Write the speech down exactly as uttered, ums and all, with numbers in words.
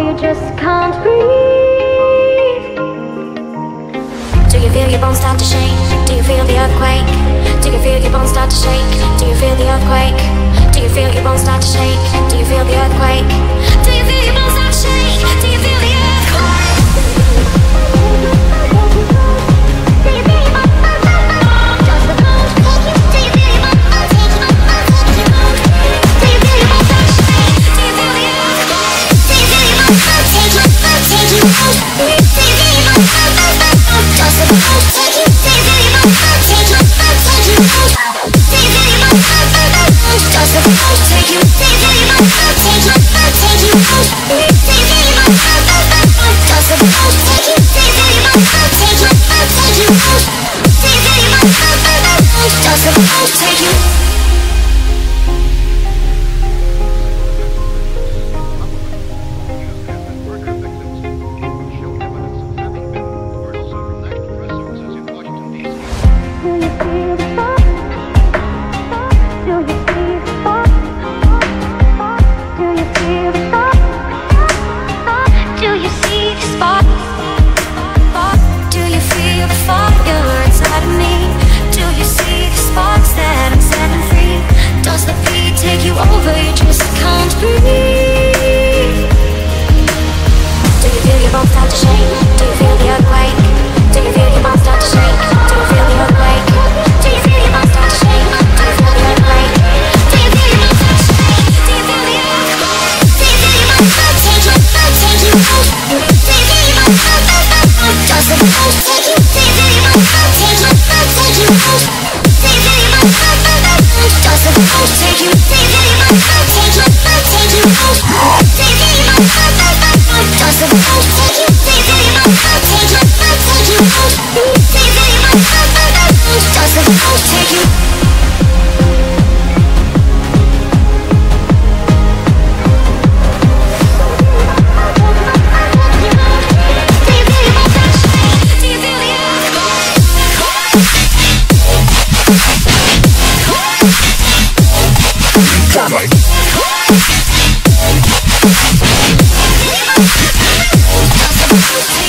you just can't breathe. Do you feel your bones start to shake? Do you feel the earthquake? Do you feel your bones start to shake? Do you feel the earthquake? Do you feel your bones start to shake? Do you feel the earthquake? Do you feel your bones start to shake? Do you feel the earthquake? Do you feel your bones? Does the bones take you? Do you feel your bones take you? Do you feel your bones start to shake? Do you feel the earthquake? Do you feel your bones take you? Take you? Do you feel your bones? Does the bones take you? Do you feel your bones take you? Take you? Do you feel your bones? Does the bones take you? Do you feel your bones take you? Take you? Do you feel your bones? Does the bones take you? Do you feel your bones take you? Take you? Do you feel your bones? Does the bones take you? Like